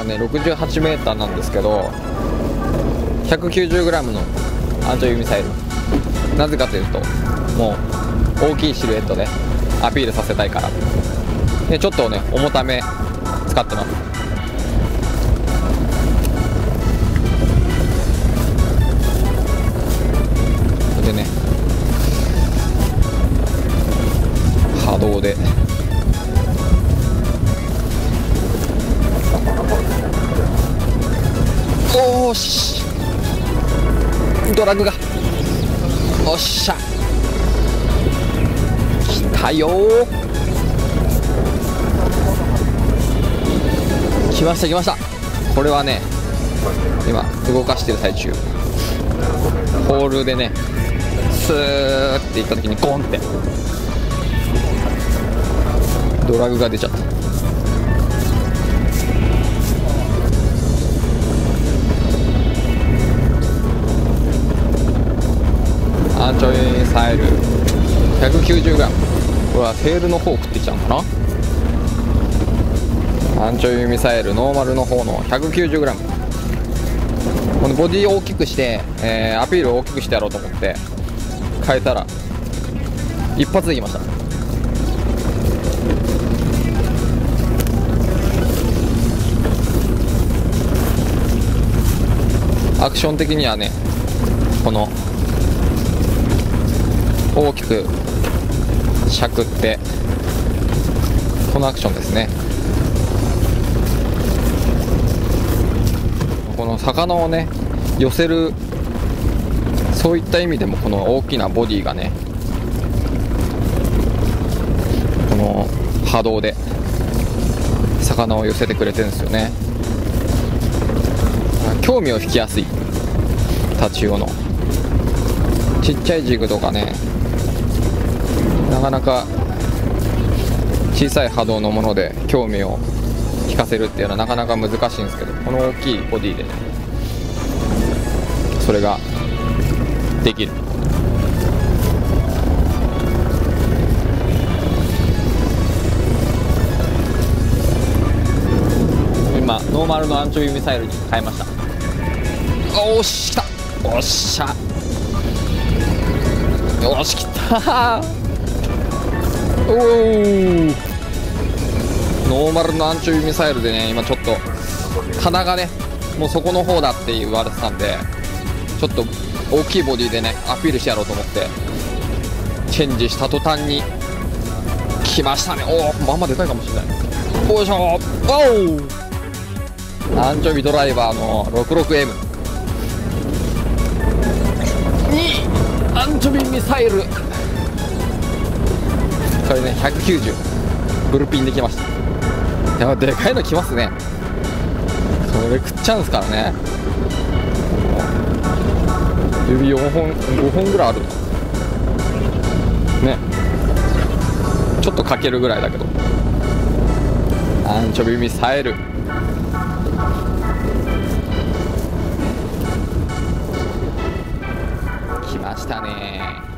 今ね 68m なんですけど 190g のアンチョビミサイル。なぜかというともう大きいシルエットでアピールさせたいからで、ちょっとね重ため使ってます。でね波動でおーしドラグがおっしゃ来たよー。来ました来ました。これはね今動かしてる最中ホールでねスーっていった時にゴンってドラグが出ちゃった。アンチョビミサイル 190g。 これはテールの方を食ってきちゃうのかな。アンチョビミサイルノーマルの方の 190g。 このボディを大きくして、アピールを大きくしてやろうと思って変えたら一発できました。アクション的にはねこの大きくしゃくってこのアクションですね。この魚をね寄せるそういった意味でもこの大きなボディがねこの波動で魚を寄せてくれてるんですよね。興味を引きやすいタチウオのちっちゃいジグとかねなかなか小さい波動のもので興味を引かせるっていうのはなかなか難しいんですけど、この大きいボディでねそれができる。今ノーマルのアンチョビミサイルに変えました。おーし来たおっしゃよし来たおーノーマルのアンチョビミサイルでね今ちょっと鼻がねもうそこの方だって言われてたんでちょっと大きいボディでねアピールしてやろうと思ってチェンジした途端に来ましたね。おおまんまでかいかもしれない。よいしょおおアンチョビドライバーの 66M にアンチョビミサイルこれね190ブルピンできました。いやでかいのきますね。これ食っちゃうんですからね。指4本5本ぐらいあるね。ちょっとかけるぐらいだけどアンチョビミサイル来ましたね。